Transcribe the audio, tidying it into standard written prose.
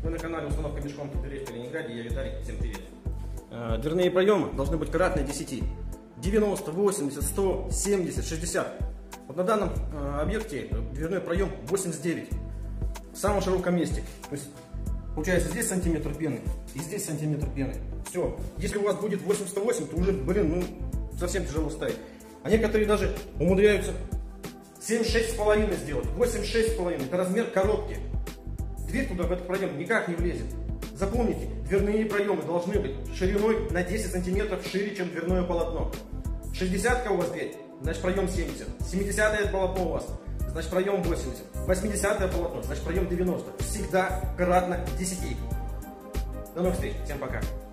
Вы на канале установка межкомнатных дверей в Калининграде, я Виталий, всем привет. Дверные проемы должны быть кратные 10. 90, 80, 100, 70, 60. Вот на данном объекте дверной проем 89. В самом широком месте. То есть получается здесь сантиметр пены и здесь сантиметр пены. Все. Если у вас будет 88, то уже, совсем тяжело ставить. А некоторые даже умудряются 76,5 сделать. 86,5. Это размер коробки. Дверь туда в этот проем никак не влезет. Запомните, дверные проемы должны быть шириной на 10 сантиметров шире, чем дверное полотно. 60 у вас дверь, значит проем 70. 70 полотно у вас, значит проем 80. 80 полотно, значит проем 90. Всегда кратно 10. До новых встреч, всем пока.